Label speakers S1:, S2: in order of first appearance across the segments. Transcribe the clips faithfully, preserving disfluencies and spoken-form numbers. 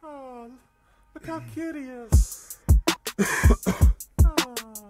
S1: Oh, look how cute he is. Oh.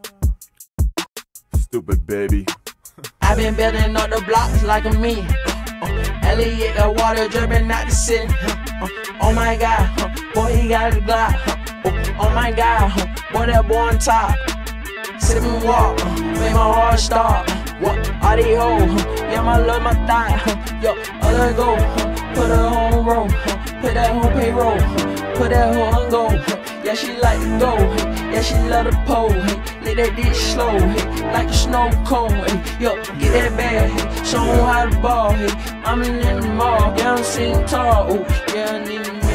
S1: Stupid baby.
S2: I've been building up the blocks like a me. Uh, Elliot, the water dripping out the city. Uh, oh my God, uh, boy, he got a Glock. Uh, oh my God, uh, boy, that boy on top. Sip and walk, uh, make my heart stop. Uh, what are they hoes? Uh, yeah, my love, my thigh. Uh, yo, other go, uh, put her on roll. Uh, put that whole payroll. Uh, put that whole on go. Uh, yeah, she like to go. Uh, yeah, she love the pole. Uh, let that dick slow. Uh, like a snow cone. Uh, yo, get that bag. Uh, show 'em how to ball. Uh, I'm in the mall. Yeah, I'm sitting tall. Ooh, yeah, I need a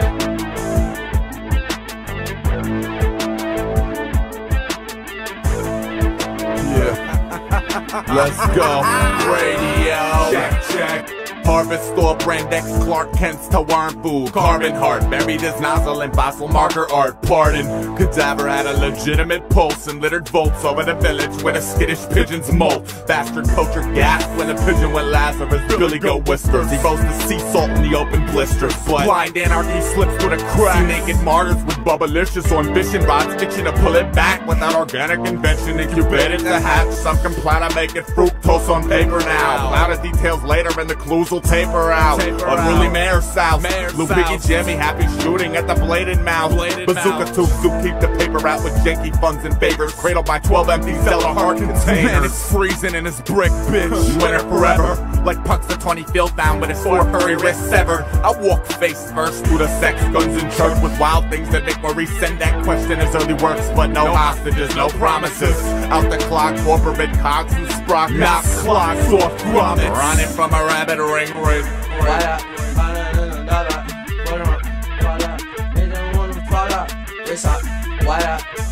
S1: Let's go. Radio.
S3: Check, check.
S1: Harvest store brand X Clark Kent's to worm food. Carbon heart buried his nozzle in fossil marker art. Pardon. Cadaver had a legitimate pulse and littered volts over the village where the skittish pigeons molt. Bastard poacher gasped when a pigeon went Lazarus. Billy Goat whispers. He rose to sea salt in the open blisters. But blind anarchy slips through the cracks. Naked martyrs with bubblicious or ambition rods itching to pull it back without organic invention. Incubated to hatch. Some can plan to make it fructose on paper now. Louder details later and the clues will taper out. Unruly Mayor South. Blue Piggy Jimmy happy shooting at the bladed mouth. Bladed Bazooka mouth. Tube soup keep the paper out with janky funds and favors. Cradled by twelve empty Stella Heart containers. Man, it's freezing in his brick, bitch. Winter forever. Like Puck's the twenty field down with his four furry wrists severed. I walk face first through the sex guns in church with wild things that make Maurice send that question his early works. But no hostages, no promises. Out the clock, corporate cogs and sprockets. Knock clocks off grommets. Running from a rabbit ring race.
S2: Why